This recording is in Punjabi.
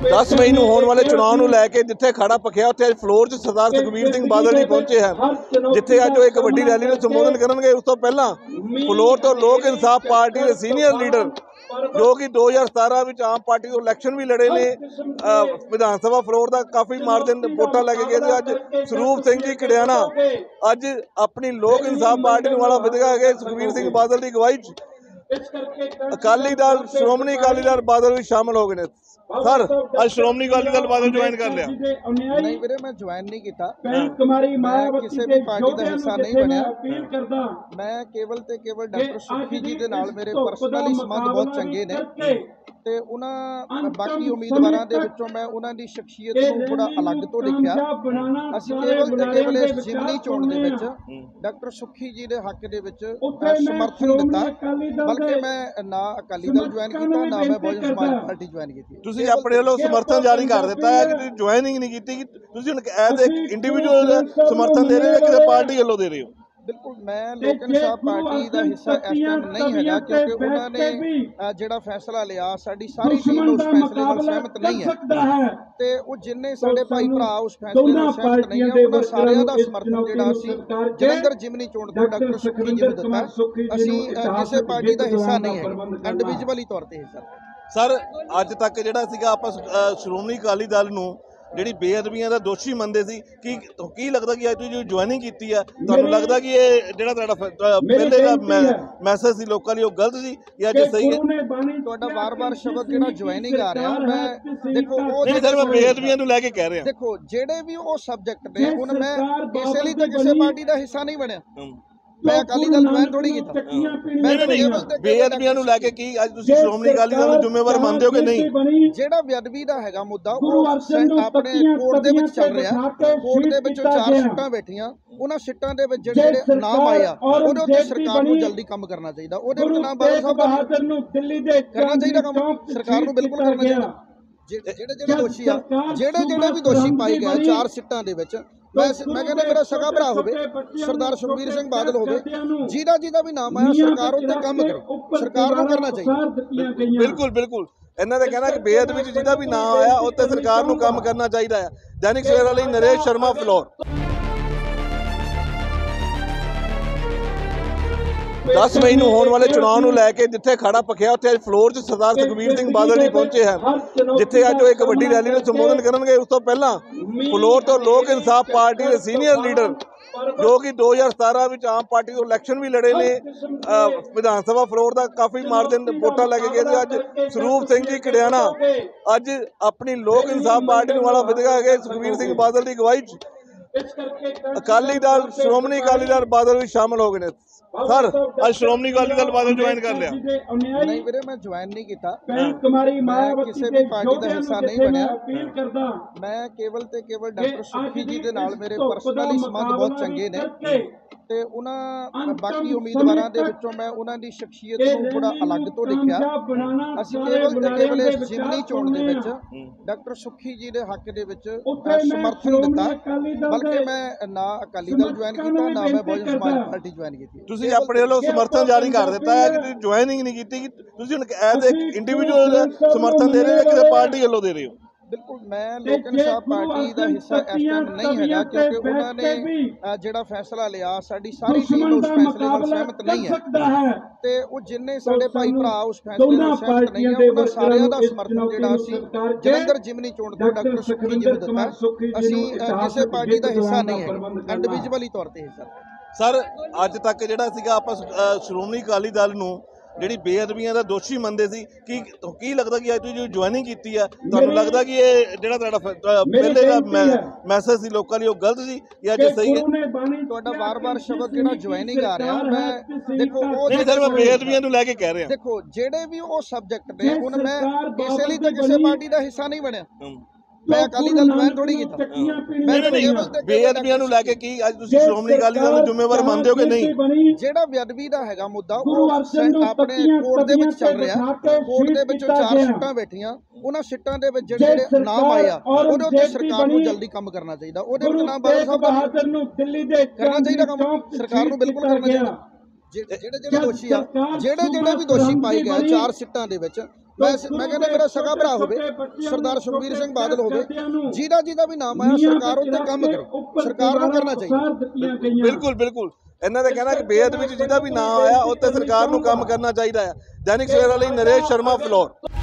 10 ਮਈ ਨੂੰ ਹੋਣ ਵਾਲੇ ਚੁਣਾव ਨੂੰ ਲੈ ਕੇ ਜਿੱਥੇ ਖਾੜਾ ਪਖਿਆ ਉੱਥੇ ਅੱਜ ਫਲੋਰ 'ਚ ਸਰਦਾਰ ਸੁਖਬੀਰ ਸਿੰਘ ਬਾਦਲ ਜੀ ਪਹੁੰਚੇ ਹਨ, ਜਿੱਥੇ ਅੱਜ ਉਹ ਇੱਕ ਵੱਡੀ ਰੈਲੀ ਨੂੰ ਸੰਬੋਧਨ ਕਰਨਗੇ। ਉਸ ਤੋਂ ਪਹਿਲਾਂ ਫਲੋਰ ਤੋਂ ਲੋਕ ਇਨਸਾਫ ਪਾਰਟੀ ਦੇ ਸੀਨੀਅਰ ਲੀਡਰ ਜੋ कि 2017 ਵਿੱਚ ਆਮ ਪਾਰਟੀ ਤੋਂ ਇਲੈਕਸ਼ਨ ਵੀ ਲੜੇ ਨੇ, ਵਿਧਾਨ ਸਭਾ ਫਲੋਰ ਦਾ ਕਾਫੀ ਮਾਰਜਨ ਵੋਟਾਂ ਲੈ ਕੇ ਗਏ ਸੀ। ਅੱਜ ਸਰੂਪ ਸਿੰਘ ਜੀ ਕੜਿਆਣਾ ਅੱਜ ਆਪਣੀ ਲੋਕ ਇਨਸਾਫ ਪਾਰਟੀ ਨੂੰ ਵਾਲਾ ਵਿਦਗਾ ਗਏ ਸੁਖਬੀਰ ਸਿੰਘ ਬਾਦਲ ਦੀ ਅਗਵਾਈ 'ਚ ਅਕਾਲੀ ਦਲ ਸ਼੍ਰੋਮਣੀ ਅਕਾਲੀ ਦਲ ਬਾਦਲ ਵੀ शामिल हो गए ने। सर आज श्रोमणी अकाली दल बादल ज्वाइन कर लिया? नहीं वीरे, मैं ज्वाइन नहीं किया। मैं किसी भी पार्टी का हिस्सा नहीं बनया। मैं केवल ते केवल डॉक्टर सुखी जी दे नाल मेरे पर्सनली संबंध बहुत चंगे ने ते उन्हां बाकी उम्मीदवारां दे विचों मैं उन्हां दी शख्सियत नूं थोड़ा अलग तो देखिया। असीं केवल ते केवल इस जिमनी चोण दे विच डॉक्टर सुखी जी दे हक दे विच समर्थन दिता, बल्कि मैं ना अकाली दल ज्वाइन कीता ना मैं बहुजन समाज पार्टी ज्वाइन कीती। ਤੁਸੀਂ ਆਪਣੇ ਵੱਲੋਂ ਸਮਰਥਨ ਜਾਰੀ ਕਰ ਦਿੱਤਾ ਹੈ ਕਿ ਤੁਸੀਂ ਜੁਆਇਨਿੰਗ ਨਹੀਂ ਕੀਤੀ, ਕਿ ਤੁਸੀਂ ਹੁਣ ਐਜ਼ ਇੱਕ ਇੰਡੀਵਿਜੂਅਲ ਸਮਰਥਨ ਦੇ ਰਹੇ ਹੋ ਕਿਸੇ ਪਾਰਟੀ ਵੱਲੋਂ ਦੇ ਰਹੇ ਹੋ? बिल्कुल, मैं लोक इंसाफ पार्टी का हिस्सा इस टाइम नहीं है, क्योंकि उन्होंने जिहड़ा फैसला लिया साडी सारी टीम उस फैसले नाल सहमत नहीं है ते वो जिन्ने साडे भाई भरा उस फैसले नाल सहमत नहीं है उन्हां सारिਆਂ ਦਾ समर्थन जिहड़ा असीं जलंधर जिमनी चोण तो डॉक्टर सुखी जी ਨੂੰ ਦਿੱਤਾ। ਅਸੀਂ ਕਿਸੇ ਪਾर्टी का हिस्सा नहीं है, इंडिविजुअली तौर ते हिस्सा। सर ਅੱਜ ਤੱਕ ਜਿਹੜਾ ਸੀਗਾ ਆਪਾਂ ਸ਼੍ਰੋਮਣੀ ਅਕਾਲੀ ਦਲ ਨੂੰ ਜਿਹੜੀ ਬੇਅਦਬੀਆਂ ਦਾ ਦੋਸ਼ੀ ਮੰਨਦੇ ਸੀ, ਕੀ ਲੱਗਦਾ ਕਿ ਅੱਜ ਤੁਸੀਂ ਜੁਆਇਨਿੰਗ ਕੀਤੀ ਆ, ਤੁਹਾਨੂੰ ਲੱਗਦਾ ਕਿ ਇਹ ਜਿਹੜਾ ਤੁਹਾਡਾ ਪਹਿਲੇ ਦਾ ਮੈਸੇਜ ਸੀ ਲੋਕਾਂ ਲਈ ਉਹ ਗਲਤ ਸੀ ਜਾਂ ਅੱਜ ਸਹੀ ਹੈ? ਤੁਹਾਡਾ ਵਾਰ-ਵਾਰ ਸ਼ਬਦ ਜਿਹੜਾ ਜੁਆਇਨਿੰਗ ਆ ਰਿਹਾ, ਮੈਂ ਦੇਖੋ ਉਹ ਨਹੀਂ ਸਰ, ਮੈਂ ਬੇਅਦਬੀਆਂ ਨੂੰ ਲੈ ਕੇ ਕਹਿ ਰਿਹਾ। ਦੇਖੋ ਜਿਹੜੇ ਵੀ ਉਹ ਸਬਜੈਕਟ ਨੇ, ਹੁਣ ਮੈਂ ਇਸੇ ਲਈ ਤਾਂ ਕਿਸੇ ਪਾਰਟੀ ਦਾ ਹਿੱਸਾ ਨਹੀਂ ਬਣਿਆ, मैं अकाली दल ज्वाइन थोड़ी कीता। बेअदबियां ਨੂੰ ਲੈ ਕੇ ਕੀ ਅੱਜ ਤੁਸੀਂ ਸ਼੍ਰੋਮਣੀ ਅਕਾਲੀ ਦਲ ਨੂੰ ਜ਼ਿੰਮੇਵਾਰ ਮੰਨਦੇ ਹੋ ਕਿ ਨਹੀਂ? ਜਿਹੜਾ ਬੇਅਦਬੀ ਦਾ ਹੈਗਾ ਮੁੱਦਾ ਉਹ ਆਪਣੇ ਕੋਰਟ ਦੇ ਵਿੱਚ ਚੱਲ ਰਿਹਾ। ਕੋਰਟ ਦੇ ਵਿੱਚੋਂ 4 ਸੀਟਾਂ ਬੈਠੀਆਂ, ਉਹਨਾਂ ਸੀਟਾਂ ਦੇ ਵਿੱਚ ਜਿਹੜੇ ਨਾਮ ਆਏ ਆ ਉਹਦੇ ਉੱਤੇ ਸਰਕਾਰ ਨੂੰ ਜਲਦੀ ਕੰਮ ਕਰਨਾ ਚਾਹੀਦਾ। ਉਹਦੇ ਵਿੱਚ ਨਾਮ ਬਾਦਲ ਸਾਹਿਬ ਨੂੰ ਦਿੱਲੀ ਦੇ ਕਰਨਾ ਚਾਹੀਦਾ ਕੰਮ, ਸਰਕਾਰ ਨੂੰ ਬਿਲਕੁਲ ਕਰਨਾ ਚਾਹੀਦਾ। ਜਿਹੜੇ ਦੋਸ਼ੀ ਆ, ਜਿਹੜੇ ਵੀ ਦੋਸ਼ੀ ਪਾਏ ਗਏ 4 ਸੀਟਾਂ ਦੇ ਵਿੱਚ, मैं कहना मेरा सगा भरा होवे सरदार सुखबीर सिंह बादल होवे, ਜਿਹਦਾ ਵੀ ਨਾਮ ਆਇਆ ਸਰਕਾਰ ਉੱਤੇ ਕੰਮ ਕਰੇ, ਸਰਕਾਰ ਨੂੰ ਕਰਨਾ ਚਾਹੀਦਾ। ਬਿਲਕੁਲ ਬਿਲਕੁਲ, ਇਹਨਾਂ ਦਾ ਕਹਿਣਾ ਕਿ ਬੇਅਦਬੀ ਵਿੱਚ ਜਿਹਦਾ ਵੀ ਨਾਮ ਆਇਆ ਉੱਤੇ ਸਰਕਾਰ ਨੂੰ ਕੰਮ ਕਰਨਾ ਚਾਹੀਦਾ ਹੈ। दैनिक सवेरा ਲਈ ਨਰੇਸ਼ ਸ਼ਰਮਾ ਫਲੋਰ। 10 ਮਈ ਨੂੰ ਹੋਣ ਵਾਲੇ ਚੁਣਾव ਨੂੰ ਲੈ ਕੇ ਜਿੱਥੇ ਖਾੜਾ ਪਖਿਆ ਉੱਥੇ ਅੱਜ ਫਲੋਰ 'ਚ ਸਰਦਾਰ ਸੁਖਬੀਰ ਸਿੰਘ ਬਾਦਲ ਜੀ ਪਹੁੰਚੇ ਹਨ, ਜਿੱਥੇ ਅੱਜ ਉਹ ਇੱਕ ਵੱਡੀ ਰੈਲੀ ਨੂੰ ਸੰਬੋਧਨ ਕਰਨਗੇ। ਉਸ ਤੋਂ ਪਹਿਲਾਂ ਫਲੋਰ ਤੋਂ ਲੋਕ ਇਨਸਾਫ ਪਾਰਟੀ ਦੇ ਸੀਨੀਅਰ ਲੀਡਰ ਜੋ ਕਿ 2017 ਵਿੱਚ ਆਮ ਪਾਰਟੀ ਤੋਂ ਇਲੈਕਸ਼ਨ ਵੀ ਲੜੇ ਨੇ, ਵਿਧਾਨ ਸਭਾ ਫਲੋਰ ਦਾ ਕਾਫੀ ਮਾਰਜਨ ਵੋਟਾਂ ਲੈ ਕੇ ਗਏ ਸੀ। ਅੱਜ ਸਰੂਪ ਸਿੰਘ ਜੀ ਕੜਿਆਣਾ ਅੱਜ ਆਪਣੀ ਲੋਕ ਇਨਸਾਫ ਪਾਰਟੀ ਨੂੰ ਵਾਲਾ ਵਿਦਗਾ ਗਏ ਸੁਖਬੀਰ ਸਿੰਘ ਬਾਦਲ ਦੀ ਅਗਵਾਈ 'ਚ ਅਕਾਲੀ ਦਲ ਸ਼੍ਰੋਮਣੀ ਅਕਾਲੀ ਦਲ ਬਾਦਲ ਵੀ शामिल हो गए ने। सर आज श्रोमणी अकाली दल बादल ज्वाइन कर लिया? नहीं वीरे, मैं ज्वाइन नहीं किया। मैं किसी भी पार्टी का हिस्सा नहीं बनया। मैं केवल ते केवल डॉक्टर सुखी जी दे नाल मेरे पर्सनली संबंध बहुत चंगे ने ते उन्हां बाकी उम्मीदवारां दे विचों मैं उन्हां दी शख्सियत नूं थोड़ा अलग तो देखिया। असीं केवल ते केवल इस जिमनी चोण दे विच डॉक्टर सुखी जी दे हक दे विच समर्थन दिता, बल्कि मैं ना अकाली दल ज्वाइन कीता ना मैं बहुजन समाज पार्टी ज्वाइन कीती। ਤੁਸੀਂ ਆਪਣੇ ਵੱਲੋਂ ਸਮਰਥਨ ਜਾਰੀ ਕਰ ਦਿੱਤਾ ਹੈ ਕਿ ਤੁਸੀਂ ਜੁਆਇਨਿੰਗ ਨਹੀਂ ਕੀਤੀ, ਕਿ ਤੁਸੀਂ ਹੁਣ ਐਜ਼ ਇੱਕ ਇੰਡੀਵਿਜੂਅਲ ਸਮਰਥਨ ਦੇ ਰਹੇ ਹੋ ਕਿਸੇ ਪਾਰਟੀ ਵੱਲੋਂ ਦੇ ਰਹੇ ਹੋ? बिल्कुल, मैं लोक इंसाफ पार्टी का हिस्सा इस टाइम नहीं है, क्योंकि उन्होंने जिहड़ा फैसला लिया साडी सारी टीम उस फैसले नाल सहमत नहीं है ते वो जिन्ने साडे भाई भरा उस फैसले नाल सहमत नहीं है उन्हां सारिਆਂ ਦਾ समर्थन जिहड़ा ਅਸੀਂ जलंधर जिमनी चोण तो डॉक्टर सुखी जी ਨੂੰ ਦਿੱਤਾ। ਅਸੀਂ ਕਿਸੇ ਪਾर्टी का हिस्सा नहीं है, इंडिविजुअली तौर ते हिस्सा। सर ਅੱਜ ਤੱਕ ਜਿਹੜਾ ਸੀਗਾ ਆਪਾਂ ਸ਼੍ਰੋਮਣੀ ਅਕਾਲੀ ਦਲ ਨੂੰ ਜਿਹੜੀ ਬੇਅਦਬੀਆਂ ਦਾ ਦੋਸ਼ੀ ਮੰਨਦੇ ਸੀ, ਕੀ ਲੱਗਦਾ ਕਿ ਅੱਜ ਤੁਸੀਂ ਜੁਆਇਨਿੰਗ ਕੀਤੀ ਆ, ਤੁਹਾਨੂੰ ਲੱਗਦਾ ਕਿ ਇਹ ਜਿਹੜਾ ਤੁਹਾਡਾ ਪਹਿਲੇ ਦਾ ਮੈਸੇਜ ਸੀ ਲੋਕਾਂ ਲਈ ਉਹ ਗਲਤ ਸੀ ਜਾਂ ਅੱਜ ਸਹੀ ਹੈ? ਤੁਹਾਡਾ ਵਾਰ-ਵਾਰ ਸ਼ਬਦ ਜਿਹੜਾ ਜੁਆਇਨਿੰਗ ਆ ਰਿਹਾ, ਮੈਂ ਦੇਖੋ ਉਹ ਨਹੀਂ ਸਰ, ਮੈਂ ਬੇਅਦਬੀਆਂ ਨੂੰ ਲੈ ਕੇ ਕਹਿ ਰਿਹਾ। ਦੇਖੋ ਜਿਹੜੇ ਵੀ ਉਹ ਸਬਜੈਕਟ ਨੇ, ਹੁਣ ਮੈਂ ਇਸੇ ਲਈ ਤਾਂ ਕਿਸੇ ਪਾਰਟੀ ਦਾ ਹਿੱਸਾ ਨਹੀਂ ਬਣਿਆ, मैं अकाली दल ज्वाइन थोड़ी कीता। ਬੇਅਦਬੀਆਂ ਨੂੰ ਲੈ ਕੇ ਕੀ ਅੱਜ ਤੁਸੀਂ ਸ਼੍ਰੋਮਣੀ ਅਕਾਲੀ ਦਲ ਨੂੰ ਜ਼ਿੰਮੇਵਾਰ ਮੰਨਦੇ ਹੋ ਕਿ ਨਹੀਂ? ਜਿਹੜਾ ਬੇਅਦਬੀ ਦਾ ਹੈਗਾ ਮੁੱਦਾ ਉਹ ਆਪਣੇ ਕੋਰਟ ਦੇ ਵਿੱਚ ਚੱਲ ਰਿਹਾ। ਕੋਰਟ ਦੇ ਵਿੱਚੋਂ 4 ਸੀਟਾਂ ਬੈਠੀਆਂ, ਉਹਨਾਂ ਸੀਟਾਂ ਦੇ ਵਿੱਚ ਜਿਹੜੇ ਨਾਮ ਆਏ ਆ ਉਹਦੇ ਉੱਤੇ ਸਰਕਾਰ ਨੂੰ ਜਲਦੀ ਕੰਮ ਕਰਨਾ ਚਾਹੀਦਾ। ਉਹਦੇ ਵਿੱਚ ਨਾਮ ਬਾਦਲ ਸਾਹਿਬ ਨੂੰ ਦਿੱਲੀ ਦੇ ਕਰਨਾ ਚਾਹੀਦਾ ਕੰਮ, ਸਰਕਾਰ ਨੂੰ ਬਿਲਕੁਲ ਕਰਨਾ ਚਾਹੀਦਾ। ਜਿਹੜੇ ਦੋਸ਼ੀ ਆ, ਜਿਹੜੇ ਵੀ ਦੋਸ਼ੀ ਪਾਏ ਗਏ 4 ਸੀਟਾਂ ਦੇ ਵਿੱਚ, ਮੈਂ ਕਹਿੰਦਾ ਮੇਰਾ ਸਗਾ ਭਰਾ ਹੋਵੇ, ਸਰਦਾਰ ਸੁਖਬੀਰ ਸਿੰਘ ਬਾਦਲ ਹੋਵੇ, ਜਿਹਦਾ ਵੀ ਨਾਮ ਆਇਆ ਸਰਕਾਰ ਉੱਤੇ ਕੰਮ ਕਰੇ, ਸਰਕਾਰ ਨੂੰ ਕਰਨਾ ਚਾਹੀਦਾ। ਬਿਲਕੁਲ ਬਿਲकुल ਇਹਨਾਂ ਦਾ ਕਹਿਣਾ ਕਿ ਬੇਅਦਬੀ ਵਿੱਚ ਜਿਹਦਾ ਵੀ ਨਾਂ ਆਇਆ ਉੱਤੇ ਸਰਕਾਰ ਨੂੰ ਕੰਮ ਕਰਨਾ ਚਾਹੀਦਾ ਹੈ। दैनिक सवेरा ਲਈ नरेश शर्मा, फ्लोर।